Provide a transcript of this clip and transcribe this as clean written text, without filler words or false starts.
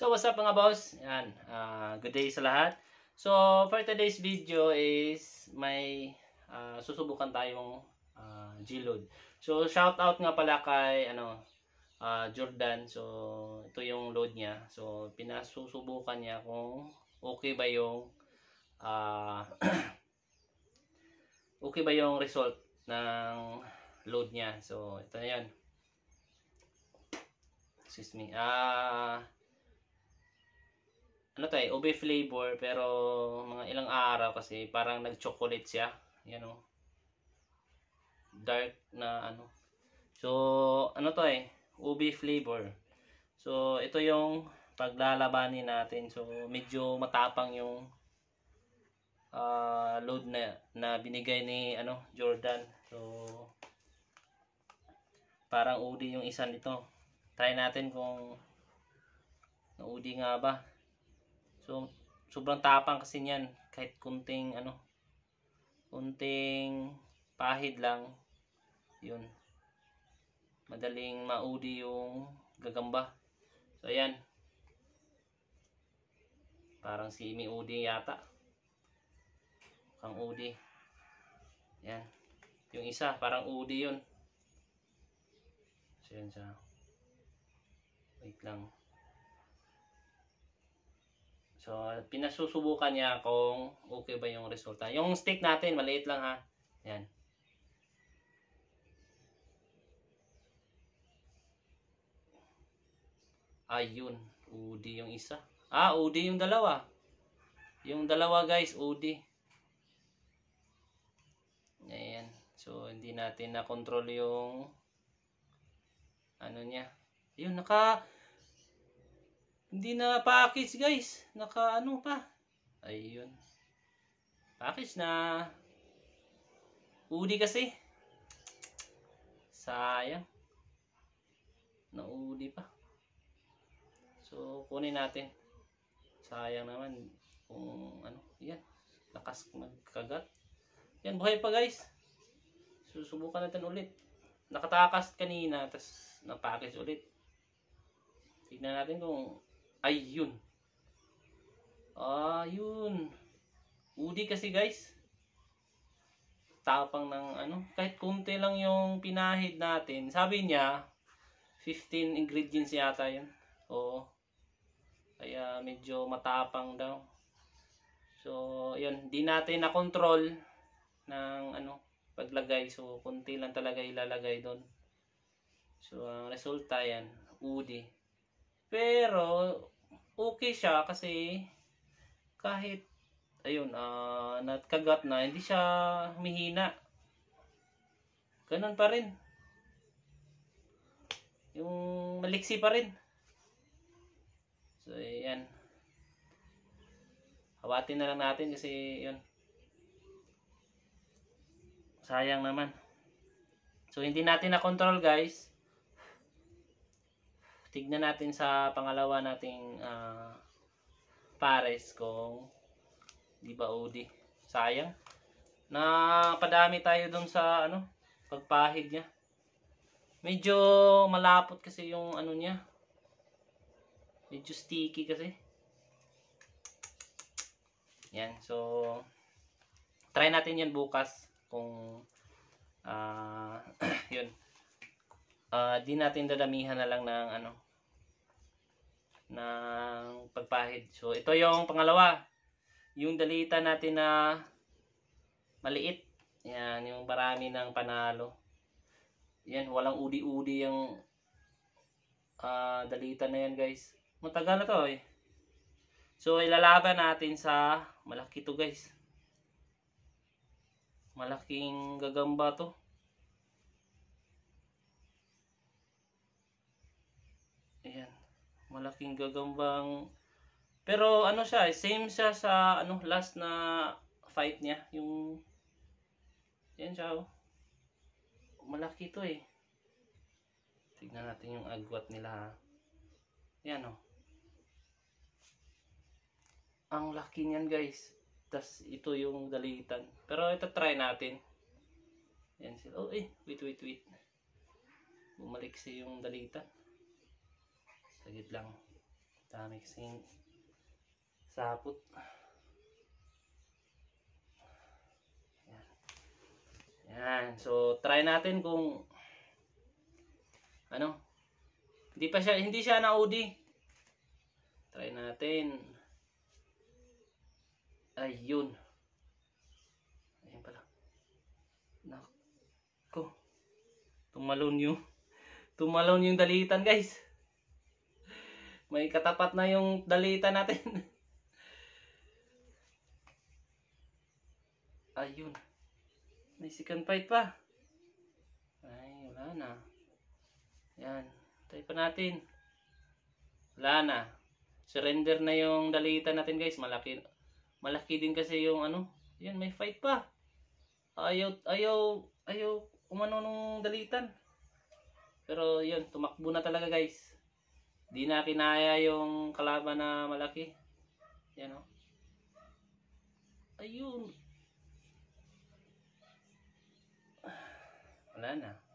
So what's up mga boss? Yan, good day sa lahat. So for today's video is may susubukan tayong G-load. So shout out nga pala kay Jordan. So ito yung load niya. So pinasusubukan niya kung okay ba yung okay ba yung result ng load niya. So ito na 'yan. Excuse me. Ano tayo, ube flavor pero mga ilang araw kasi parang nag-chocolate siya. Yan o. Dark na ano. So, ano to ube flavor. So, ito yung paglalabanin natin. So, medyo matapang yung load na binigay ni Jordan. So, parang udi yung isa nito. Try natin kung na-udi nga ba. So, sobrang tapang kasi niyan. Kahit kunting kunting pahid lang. Yun. Madaling maudi yung gagamba. So, ayan. Parang si Udi yata. Mukhang udi. Ayan. Yung isa, parang udi yun. So, yan siya. Wait lang. So, pinasusubukan niya kung okay ba yung resulta. Yung stick natin, maliit lang ha. Yan. Ayun. Udi yung isa. Udi yung dalawa. Yung dalawa guys, udi. Ayan. So, hindi natin na-control yung niya. Ayun, hindi na package guys. Pa. Ayun. Package na. Udi kasi. Sayang. Naudi pa. So, kunin natin. Sayang naman. Kung yan. Lakas magkagat. Yan, buhay pa guys. Susubukan natin ulit. Nakatakas kanina. Tapos, na-package ulit. Tignan natin kung ayun. Ayun. Udi kasi guys. Tapang ng kahit kunti lang yung pinahid natin. Sabi niya 15 ingredients yata yun. Oo. Kaya medyo matapang daw. So, yun, di natin na-control ng paglagay. So, kunti lang talaga ilalagay doon. So, ang resulta yan, udi. Pero okay siya kasi kahit nagkagat na, hindi siya humihina. Ganun pa rin. Yung maliksi pa rin. So, ayan. Hawatin na lang natin kasi yun. Sayang naman. So, hindi natin na-control guys. Tignan natin sa pangalawa nating pares kung di ba udi. Sayang. Napadami tayo dun sa pagpahid niya. Medyo malapot kasi yung niya. Medyo sticky kasi. Yan. So, try natin yan bukas kung yun. Di natin dadamihan na lang ng ng pagpahid. So, ito yung pangalawa. Yung dalita natin na maliit. Yan, yung marami ng panalo. Yan, walang udi-udi yung dalita na yan guys. Matagal na to eh. So, ilalaban natin sa malaki to guys. Malaking gagamba to. Ayan. Malaking gagambang. Pero siya, same siya sa last na fight niya. Yung yan siya oh. Malaki to eh. Tignan natin yung agwat nila ha. Yan oh. Ang laki niyan guys. Tas ito yung dalitan. Pero ito try natin. Yan sila. Oh wait. Bumalik yung dalitan. Sagit lang. Dami kasing sapot. Yan. Yan. So, try natin kung ano. Hindi siya na-OD. Try natin. Ayun. Ayun pala. Nako. Tumalon yung dalitan, guys. May katapat na yung dalitan natin. Ayun. May second fight pa. Ay, wala na. Yan. Try pa natin. Wala na. Surrender na yung dalitan natin, guys. Malaki din kasi yung ano. Yan, may fight pa. Ayaw umano nung dalitan. Pero yun, tumakbo na talaga, guys. Di na kinaya yung kalaban na malaki. Yan o. Ayun. Wala na.